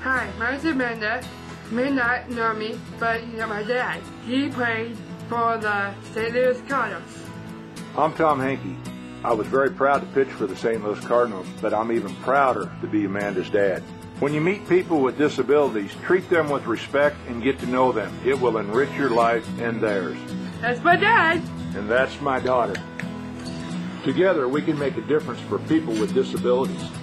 Hi, my name's Amanda. You may not know me, but you know my dad. He played for the St. Louis Cardinals. I'm Tom Henke. I was very proud to pitch for the St. Louis Cardinals, but I'm even prouder to be Amanda's dad. When you meet people with disabilities, treat them with respect and get to know them. It will enrich your life and theirs. That's my dad. And that's my daughter. Together, we can make a difference for people with disabilities.